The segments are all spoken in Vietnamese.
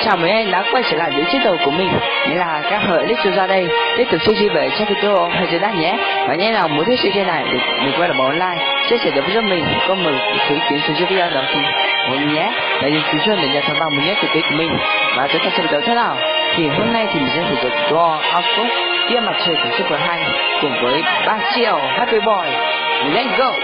Chào mừng anh đã quay trở lại với chiếc tàu của mình. Nghĩa là các hợi lít ra đây tiếp tục suy về cho video hay chơi đắt nhé. Và nhé nào muốn thích sự chơi này đừng quên là bấm like, chia sẻ với giúp mình, comment một số ý kiến xuống video đó thì mọi nhé. Để những chú xuân để nhận thông báo mới nhất từ kênh của mình. Và chúng ta xem video thế nào. Thì hôm nay thì mình sẽ sử dụng Draw Output kia mặt trời của Super 2 cùng với 3 triệu Happy Boy. Let's go.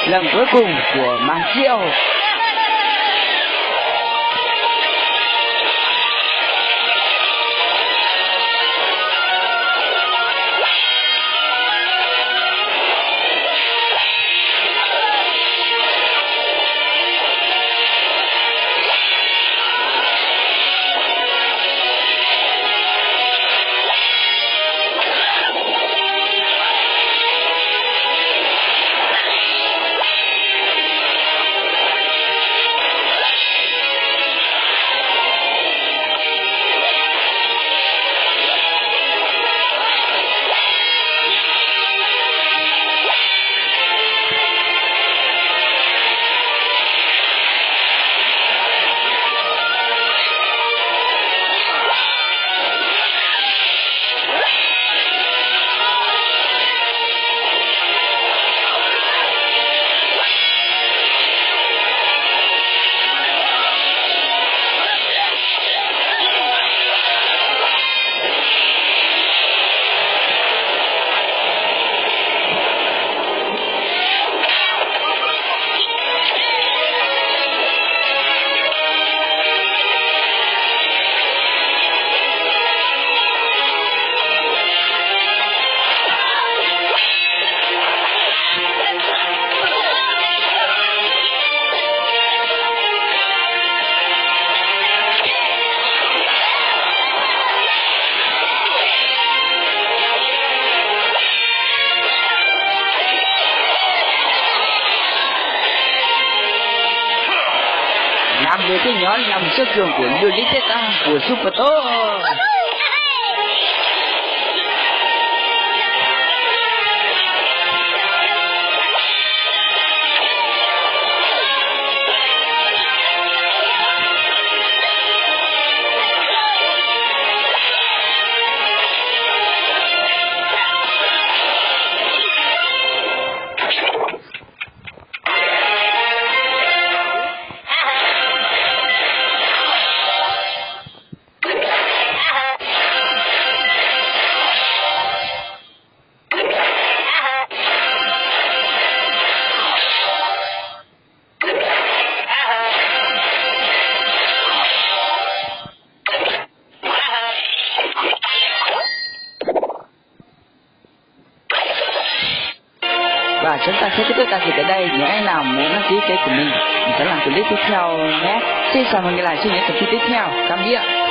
lần cuối cùng của Mang Chiêu. Làm về cái nhỏ nằm xuất trường của Lolita của Super To. Và chúng ta sẽ kết thúc can thiệp ở đây. Những anh nào muốn đăng ký kênh của mình sẽ làm clip tiếp theo nhé. Xin chào và hẹn gặp lại trong những tập tiếp theo. Cảm ơn.